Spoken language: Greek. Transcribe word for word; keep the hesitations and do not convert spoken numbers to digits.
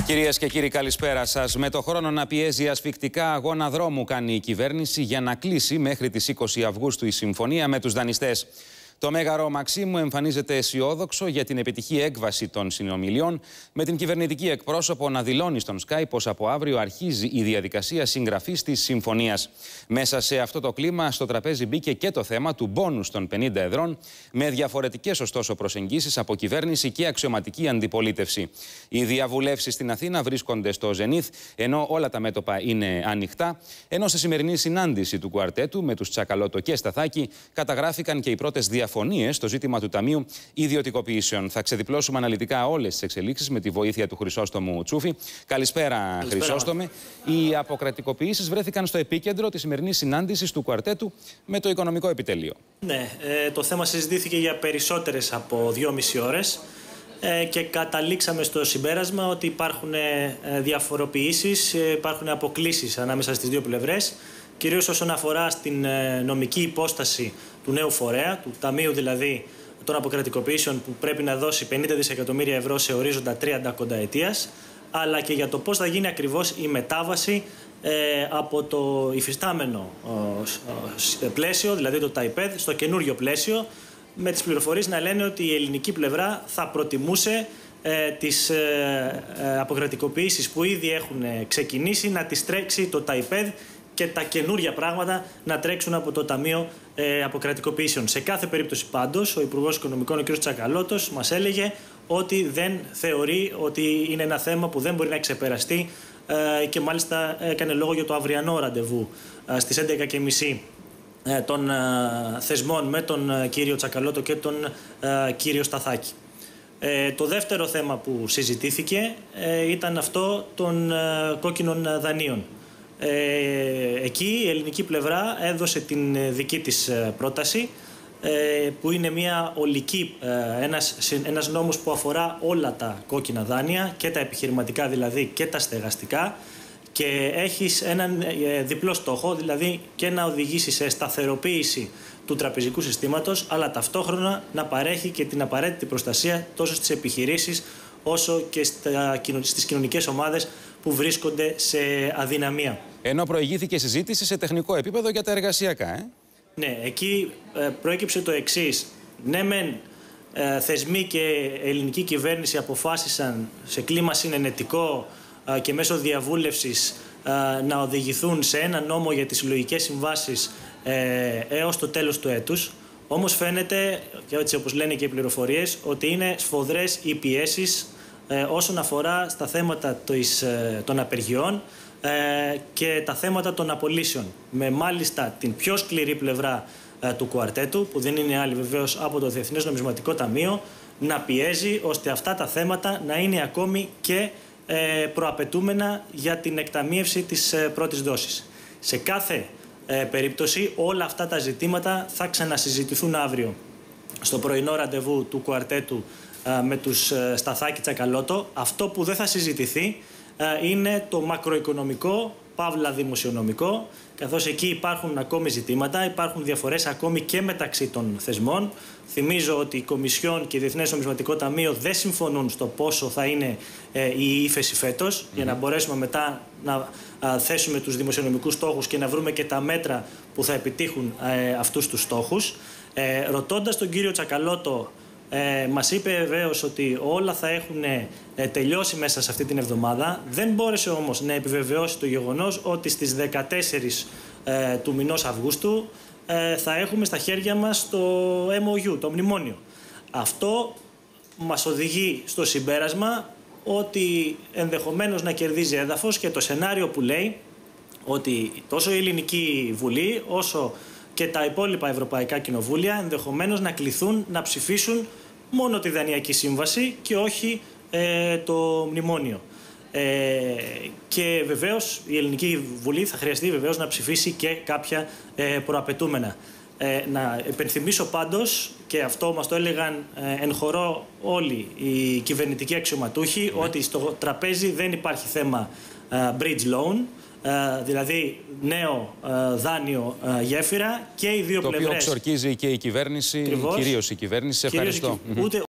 Κυρίες και κύριοι, καλησπέρα σας. Με το χρόνο να πιέζει ασφικτικά, αγώνα δρόμου κάνει η κυβέρνηση για να κλείσει μέχρι τις είκοσι Αυγούστου η συμφωνία με τους δανειστές. Το Μέγαρο Μαξίμου εμφανίζεται αισιόδοξο για την επιτυχή έκβαση των συνομιλιών, με την κυβερνητική εκπρόσωπο να δηλώνει στον Sky πως από αύριο αρχίζει η διαδικασία συγγραφής της συμφωνίας. Μέσα σε αυτό το κλίμα, στο τραπέζι μπήκε και το θέμα του μπόνους των πενήντα εδρών, με διαφορετικές ωστόσο προσεγγίσεις από κυβέρνηση και αξιωματική αντιπολίτευση. Οι διαβουλεύσεις στην Αθήνα βρίσκονται στο ζενήθ, ενώ όλα τα μέτωπα είναι ανοιχτά, ενώ στη σημερινή συνάντηση του κουαρτέτου με τους Τσακαλώτο και Σταθάκη καταγράφηκαν και οι πρώτες διαφορετικές διαφωνίες στο ζήτημα του Ταμείου Ιδιωτικοποιήσεων. Θα ξεδιπλώσουμε αναλυτικά όλες τις εξελίξεις με τη βοήθεια του Χρυσόστομου Τσούφη. Καλησπέρα, Καλησπέρα. Χρυσόστομε. Οι αποκρατικοποιήσεις βρέθηκαν στο επίκεντρο της σημερινής συνάντησης του κουαρτέτου με το Οικονομικό Επιτελείο. Ναι, ε, το θέμα συζητήθηκε για περισσότερες από δυόμιση ώρες ε, και καταλήξαμε στο συμπέρασμα ότι υπάρχουν ε, διαφοροποιήσεις, ε, υπάρχουν αποκλίσεις ανάμεσα στις δύο πλευρές, κυρίως όσον αφορά στην ε, νομική υπόσταση του νέου φορέα, του Ταμείου δηλαδή των Αποκρατικοποιήσεων, που πρέπει να δώσει πενήντα δισεκατομμύρια ευρώ σε ορίζοντα τριάντα κονταετίας, αλλά και για το πώς θα γίνει ακριβώς η μετάβαση ε, από το υφιστάμενο ε, πλαίσιο, δηλαδή το ΤΑΙΠΕΔ, στο καινούριο πλαίσιο, με τις πληροφορίες να λένε ότι η ελληνική πλευρά θα προτιμούσε ε, τις ε, ε, αποκρατικοποιήσεις που ήδη έχουν ξεκινήσει να τις τρέξει το ΤΑΙΠΕΔ και τα καινούργια πράγματα να τρέξουν από το Ταμείο ε, Αποκρατικοποιήσεων. Σε κάθε περίπτωση πάντως, ο Υπουργός Οικονομικών, ο κ. Τσακαλώτος, μας έλεγε ότι δεν θεωρεί ότι είναι ένα θέμα που δεν μπορεί να ξεπεραστεί ε, και μάλιστα έκανε λόγο για το αυριανό ραντεβού ε, στις έντεκα και μισή ε, των ε, θεσμών με τον ε, κύριο Τσακαλώτο και τον ε, κύριο Σταθάκη. Ε, το δεύτερο θέμα που συζητήθηκε ε, ήταν αυτό των ε, κόκκινων δανείων. Ε, εκεί η ελληνική πλευρά έδωσε την δική της πρόταση, ε, που είναι μια ολική, ε, ένας, ένας νόμος που αφορά όλα τα κόκκινα δάνεια, και τα επιχειρηματικά δηλαδή και τα στεγαστικά, και έχει έναν ε, διπλό στόχο, δηλαδή και να οδηγήσει σε σταθεροποίηση του τραπεζικού συστήματος, αλλά ταυτόχρονα να παρέχει και την απαραίτητη προστασία τόσο στις επιχειρήσεις όσο και στα, στις κοινωνικές ομάδες που βρίσκονται σε αδυναμία. Ενώ προηγήθηκε συζήτηση σε τεχνικό επίπεδο για τα εργασιακά, ε? Ναι, εκεί ε, προέκυψε το εξής. Ναι, μεν ε, θεσμοί και ελληνική κυβέρνηση αποφάσισαν σε κλίμα συνενετικό ε, και μέσω διαβούλευσης ε, να οδηγηθούν σε ένα νόμο για τις συλλογικές συμβάσεις ε, έως το τέλος του έτους. Όμως φαίνεται, και έτσι όπως λένε και οι πληροφορίες, ότι είναι σφοδρές οι πιέσεις ε, όσον αφορά στα θέματα της, ε, των απεργιών ε, και τα θέματα των απολύσεων. Με μάλιστα την πιο σκληρή πλευρά ε, του κουαρτέτου, που δεν είναι άλλη βεβαίως από το Διεθνές Νομισματικό Ταμείο, να πιέζει ώστε αυτά τα θέματα να είναι ακόμη και ε, προαπαιτούμενα για την εκταμείευση της ε, πρώτης δόσης. Σε κάθε ε, περίπτωση όλα αυτά τα ζητήματα θα ξανασυζητηθούν αύριο στο πρωινό ραντεβού του κουαρτέτου ε, με τους ε, Σταθάκη Τσακαλώτο. Αυτό που δεν θα συζητηθεί ε, είναι το μακροοικονομικό, παύλα δημοσιονομικό, καθώς εκεί υπάρχουν ακόμη ζητήματα, υπάρχουν διαφορές ακόμη και μεταξύ των θεσμών. Θυμίζω ότι η Κομισιόν και η Διεθνές Νομισματικό Ταμείο δεν συμφωνούν στο πόσο θα είναι ε, η ύφεση φέτος, mm-hmm. για να μπορέσουμε μετά να α, θέσουμε τους δημοσιονομικούς στόχους και να βρούμε και τα μέτρα που θα επιτύχουν ε, αυτούς τους στόχους. Ε, ρωτώντας τον κύριο Τσακαλώτο, Ε, μας είπε βεβαίως ότι όλα θα έχουν ε, τελειώσει μέσα σε αυτή την εβδομάδα. Δεν μπόρεσε όμως να επιβεβαιώσει το γεγονός ότι στις δεκατέσσερις ε, του μηνός Αυγούστου ε, θα έχουμε στα χέρια μας το εμ ο γιου, το μνημόνιο. Αυτό μας οδηγεί στο συμπέρασμα ότι ενδεχομένως να κερδίζει έδαφος και το σενάριο που λέει ότι τόσο η Ελληνική Βουλή όσο και τα υπόλοιπα ευρωπαϊκά κοινοβούλια ενδεχομένως να κληθούν να ψηφίσουν μόνο τη Δανειακή Σύμβαση και όχι ε, το μνημόνιο. Ε, και βεβαίως η Ελληνική Βουλή θα χρειαστεί βεβαίως να ψηφίσει και κάποια ε, προαπαιτούμενα. Ε, να υπενθυμίσω πάντως, και αυτό μας το έλεγαν ε, εν χορό όλοι οι κυβερνητικοί αξιωματούχοι, mm. ότι στο τραπέζι δεν υπάρχει θέμα ε, bridge loan, Uh, δηλαδή νέο uh, δάνειο uh, γέφυρα, και οι δύο το πλευρές. Το οποίο ξορκίζει και η κυβέρνηση, κυρίως η κυβέρνηση. Σε ευχαριστώ. Ούτε